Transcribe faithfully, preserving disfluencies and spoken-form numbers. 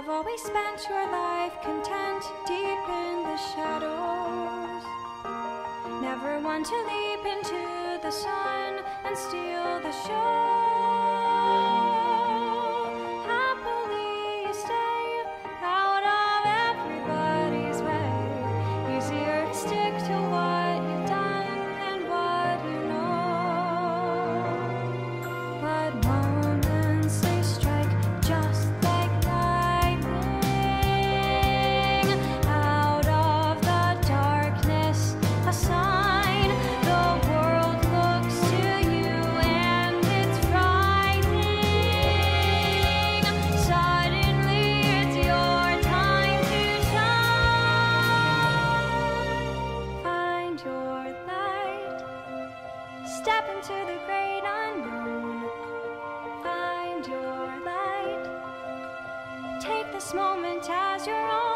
You've always spent your life content deep in the shadows, never one to leap into the sun and steal the show. Happily you stay out of everybody's way, easier to stick to what you've done and what you know. But moments they strike just like lightning, out of the darkness a sign. The world looks to you and it's frightening. Suddenly it's your time to shine. Find your light, step into the great unknown. Find your light, take this moment as your own.